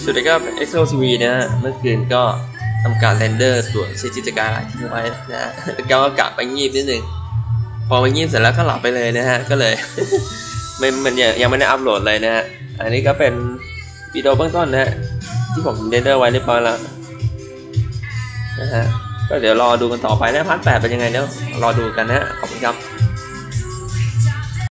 สวัสดีครับ Excel TV นะฮะเมื่อคืนก็ทำการเรนเดอร์ส่วนเซตจิตรการทิ้งไว้นะฮะแล้วก็กะไปงีบนิดนึงพอไปงีบเสร็จแล้วก็หลับไปเลยนะฮะก็เลย มันยังไม่ได้อัปโหลดเลยนะฮะอันนี้ก็เป็นวิดีโอเบื้องต้นนะฮะที่ผมเรนเดอร์ไว้เรียบร้อยแล้วนะฮะก็เดี๋ยวรอดูกันต่อไปนะพาร์ท 8เป็นยังไงเดี๋ยวรอดูกันนะฮะขอบคุณครับ